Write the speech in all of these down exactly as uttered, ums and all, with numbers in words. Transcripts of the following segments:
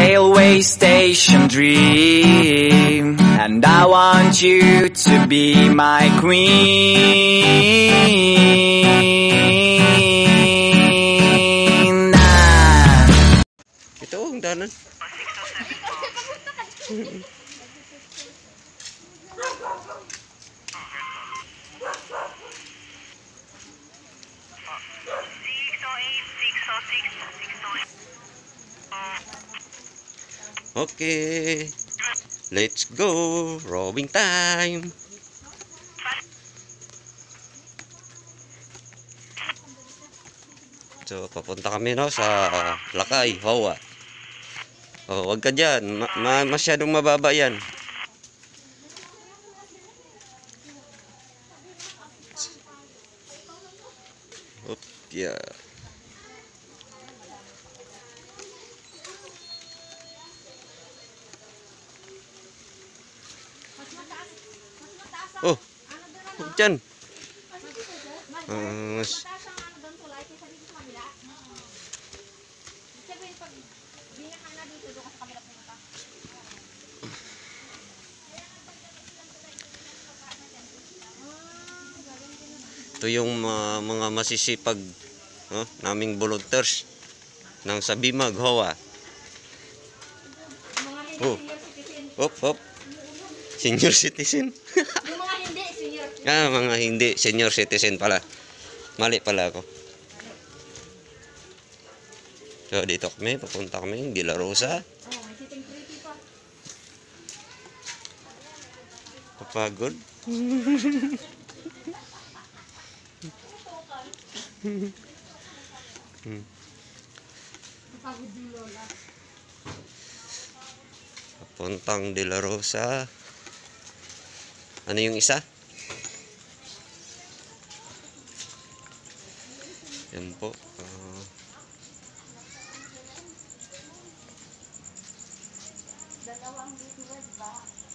railway station dream, and I want you to be my queen. Ah. Ito ang danan. Okay, let's go. Rowing time. So, papunta kami no sa Lakay, Hawa. Oh, wag ka dyan. Ma ma masyadong mababa yan. Oop, yeah. Oh, dyan. Uh, mas... Ito yung uh, mga masisipag uh, naming volunteers ng Sabimag, Hawa. Oh, hop, hop. Senior citizen. Yung mga hindi, senior. Ah, mga hindi, senior citizen pala. Mali pala ako. So, dito kami, papunta kami, De La Rosa. Oh, may sitting pretty pa. Kapagod. Kapagod yung lola. Papuntang De La Rosa. Ano yung isa? Yan po. Uh, Dalawang bituan ba?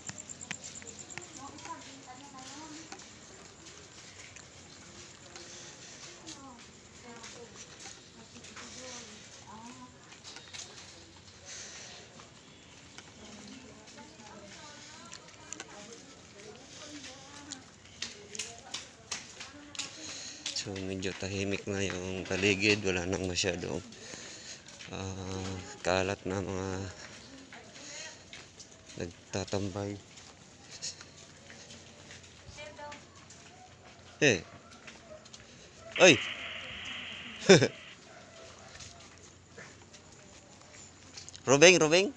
So medyo tahimik na yung paligid, wala nang masyadong uh, kalat na mga nagtatambay. Eh. Oy. Robeng, Robeng.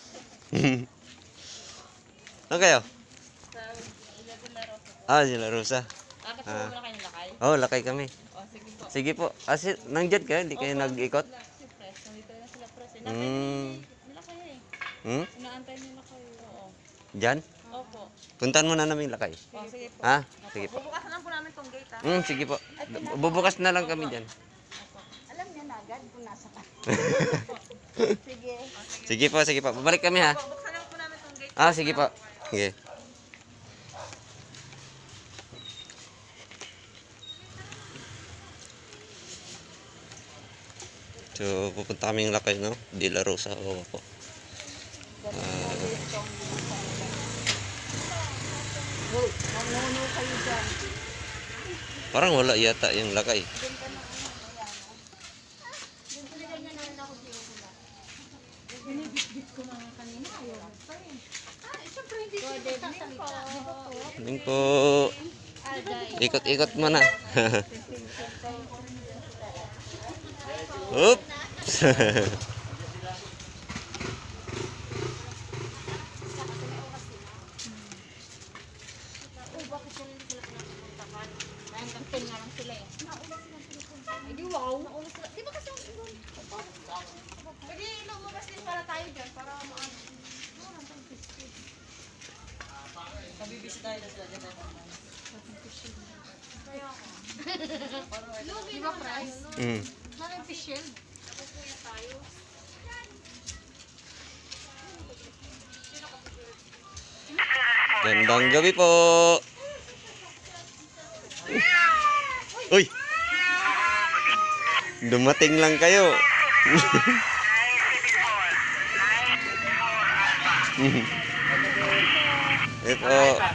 Ano kayo? Ah, De La Rosa. Bakit po muna kayo lakay? Oh, lakay kami. Oh, sige po. Sige po. Asi, nandiyan kayo? Hindi kayo nag-ikot? Siyempre, nandito na sila press. Hmm. Nila kayo eh. Hmm? Inaantay nila kayo. Oo. Diyan? Opo. Puntahan mo na namin lakay. Oh, sige po. Ha? Sige po. Bubukasan lang po namin tong gate ah. Hmm, sige po. Bubukas na lang kami dyan. Alam niya na agad kung nasa ka. Sige. Sige po, sige po. Babalik kami ha. Bubuksan lang po namin tong gate. Ah, sige po. Sige. So, pupunta kami ng lakay, no? De La Rosa, oo po. Uh, Mamuno kayo dyan. parang wala yata yung lakay. Binibit-bit ko mga kanina. Ayaw pa eh. Ah, siyempre hindi ko nagsasalita. Di ba po? Tingin po. Ikot-ikot mo na. Oops. Hanggang ten nga lang sila eh. Nauna sila pinupunta. Ay di wow. Nauna sila. Di ba kasi ang doon? Pwede lumabas din para tayo dyan. Para maano. Doon ang pang biscuit. Kabibis tayo na sila dyan. Kaya ako. Lugi ba price? Mm. Maraming fish shield. Napupuya tayo. Gandang gabi po. Uy. Dumating lang kayo. Ito.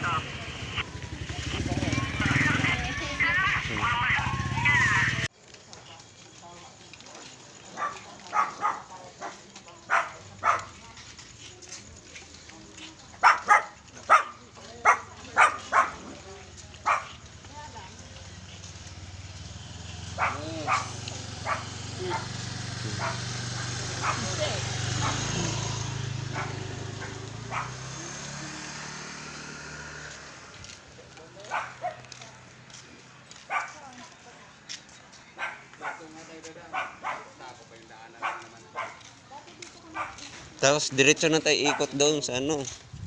Tapos diretso na tayo ikot doon sa ano.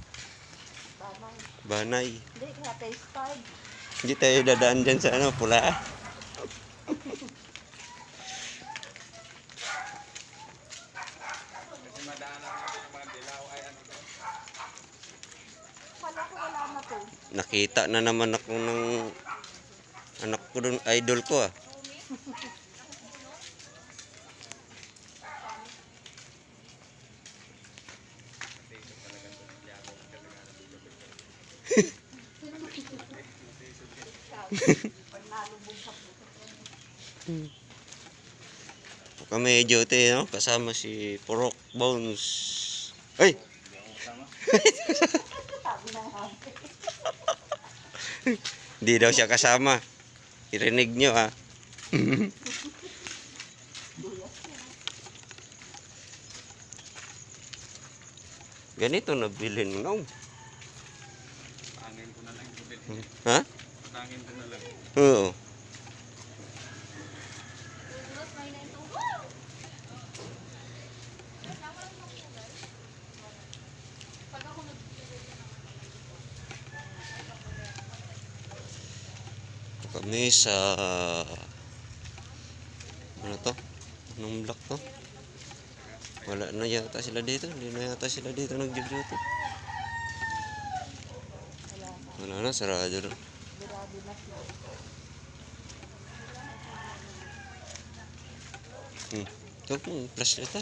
Banay. Hindi, kaya tayo start. Hindi tayo dadaan dyan sa ano, pula. Kala ko wala na to. Nakita na naman ako ng anak ko doon, idol ko ah. Kami duty, no? Kasama si Porok Bones. Ay! Hindi daw siya kasama. Irinig nyo ah. Ganito nabili mo. Tangin ko na lang yung tubig. Ha? Tangin ko na lang. Oo. Kami sa ano to? Anong block to? Wala na yata sila dito. Hindi na yata sila dito nag-duty. Wala na, sarado na. Hmm. Ito po, flashlightan.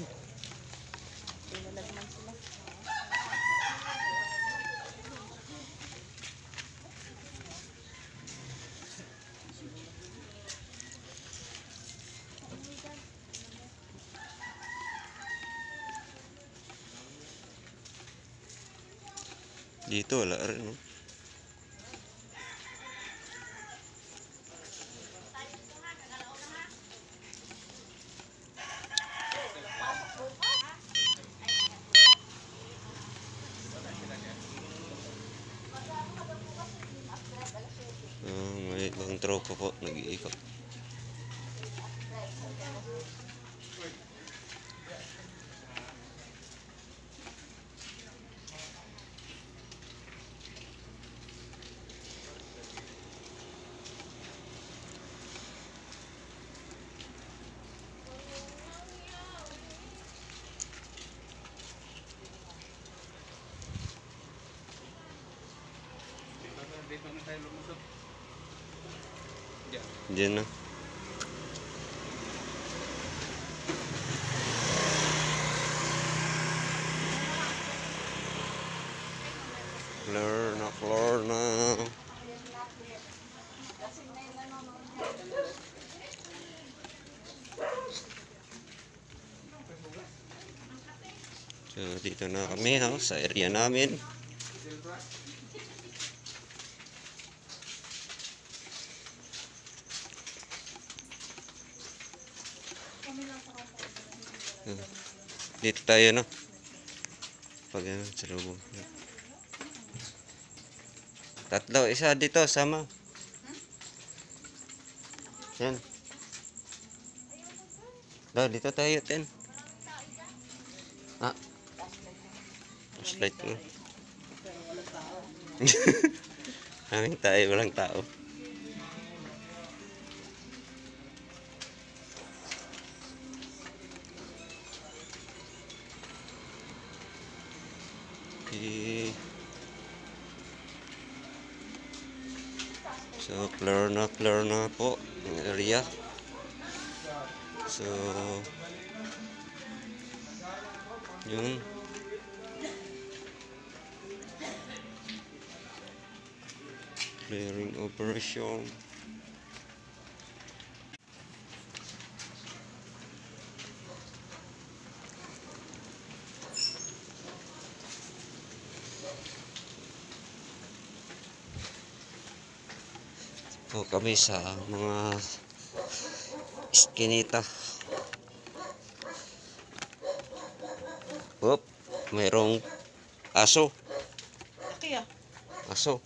Dito wala rin, no? Uh, may ibang tropa po nag-iikot. Dito na tayo lumusot. Diyan. Diyan na. Clear na, clear na. So, dito na kami ha, sa area namin. Dito tayo, no? Pag ano, sa lubong. Tatlo, isa dito, sama. Yan. Daw, dito tayo, ten. Ah. Flashlight mo. Aming tayo, walang tao. Okay. So, clear na, clear na po ang area. So, yun. Clearing operation. Po kami sa mga iskinita. Hop, mayroong aso. Kaya, Aso.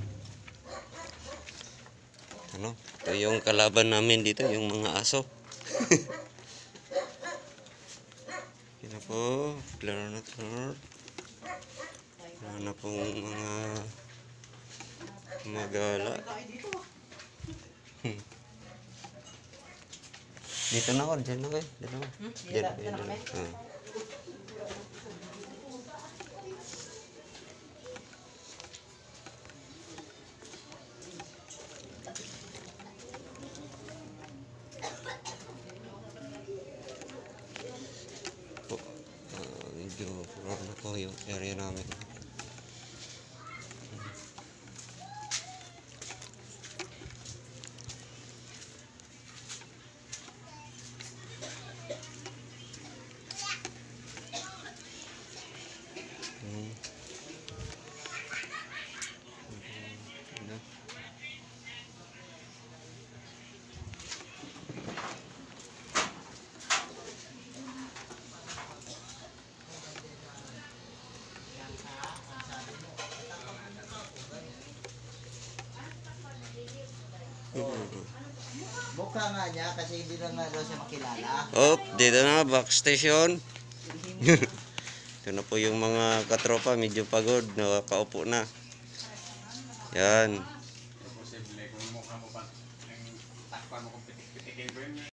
Ano? Ito yung kalaban namin dito, yung mga aso. Yan po, klaro na klaro. Wala na pong mga magala. Hmm. Dito na ako, dyan na kayo. Dito na. Hmm? Dyan, Dito- dyan, dito na dyan. kami? Ah. Po, ah, medyo floor na po yung area namin. Hmm. Ano? Mukha nga niya kasi hindi lang nga daw siya makilala. Oh, dito na, backstation. Ito na po yung mga katropa, medyo pagod, nakakaupo na. Yan. Posible kung mukha mo pa, ang takpan mo kung pitik-pitikin ko yun.